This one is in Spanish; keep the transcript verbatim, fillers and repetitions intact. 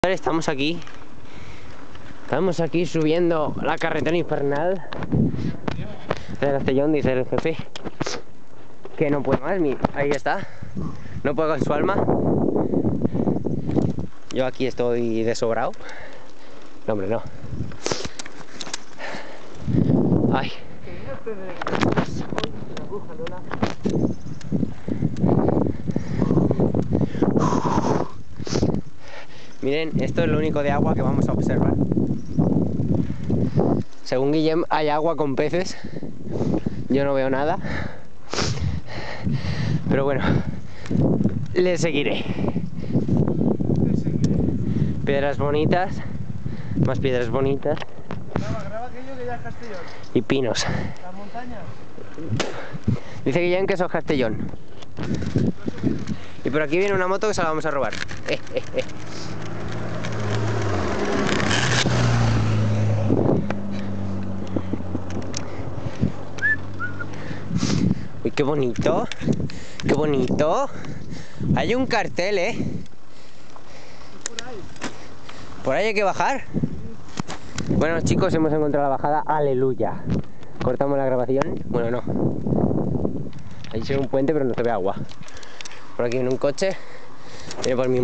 Estamos aquí Estamos aquí subiendo la carretera infernal de Castellón, dice el jefe que no puede más. Mira, ahí está, no puede con su alma. Yo aquí estoy desobrado. No, hombre, no. Ay. Miren, esto es lo único de agua que vamos a observar. Según Guillem hay agua con peces. Yo no veo nada. Pero bueno, le seguiré. Piedras bonitas. Más piedras bonitas. Graba, graba aquello que ya es Castellón. Y pinos. Las montañas. Dice Guillem que eso es Castellón. Y por aquí viene una moto que se la vamos a robar. Eh, eh, eh. Uy, qué bonito, qué bonito. Hay un cartel, ¿eh? Por ahí. Por ahí hay que bajar. Bueno, chicos, hemos encontrado la bajada. Aleluya. Cortamos la grabación. Bueno, no. Ahí se ve un puente, pero no se ve agua. Por aquí viene un coche. Viene por mi